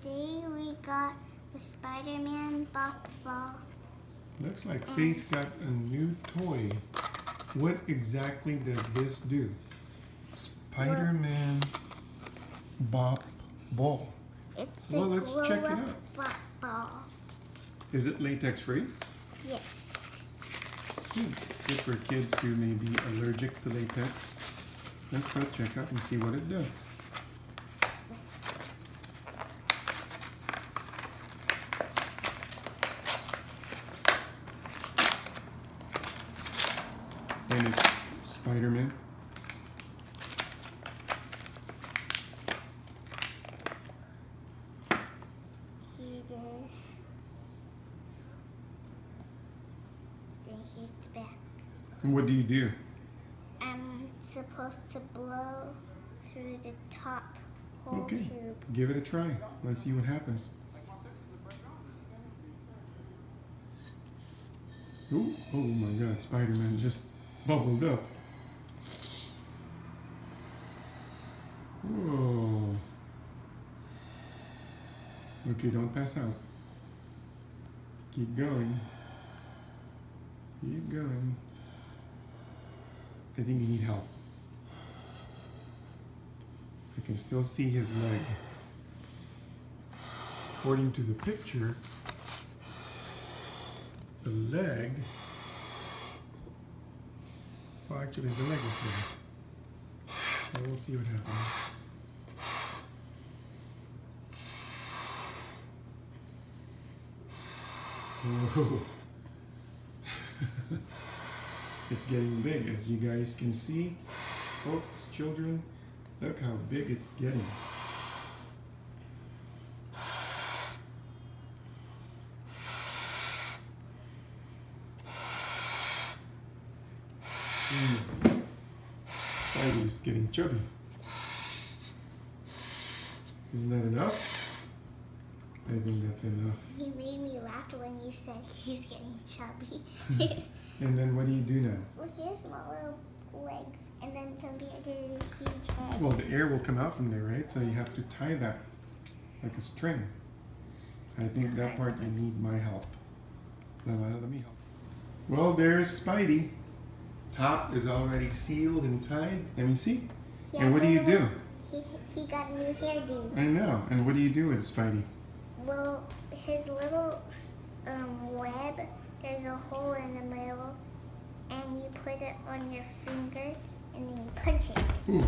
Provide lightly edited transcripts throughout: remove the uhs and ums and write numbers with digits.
Today we got the Spider-Man Bop Ball. Looks like Faith got a new toy. What exactly does this do? Spider-Man Bop Ball. It's Well, a let's check it out. Bop Ball. Is it latex free? Yes. Good for kids who may be allergic to latex. Let's go check out and see what it does. And it's Spider-Man. Here it is. Then here's the back. And what do you do? I'm supposed to blow through the top hole Okay, tube. give it a try. Let's see what happens. Ooh, oh my God, Spider-Man just bubbled up. Whoa. Okay, don't pass out. Keep going. Keep going. I think you need help. I can still see his leg. According to the picture, the leg, well actually the leg is there. So we'll see what happens. Whoa. It's getting big, as you guys can see. Folks, children, look how big it's getting. Spidey's getting chubby. Isn't that enough? I think that's enough. You made me laugh when you said he's getting chubby. And then what do you do now? Look, he has small little legs, and then compared to the huge head. Well, the air will come out from there, right? So you have to tie that like a string. I think that part you need my help. Let me help. Well, there's Spidey. Top is already sealed and tied. Let me see. And what do you do? He got a new hairdo. I know. And what do you do with Spidey? Well, his little web, there's a hole in the middle, and you put it on your finger, and then you punch it. Ooh.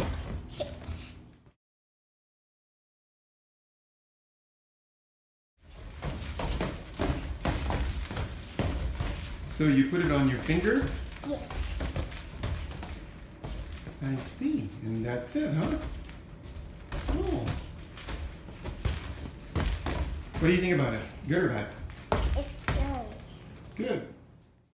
So you put it on your finger? Yes. I see. And that's it, huh? Cool. What do you think about it? Good or bad? It's good. Good.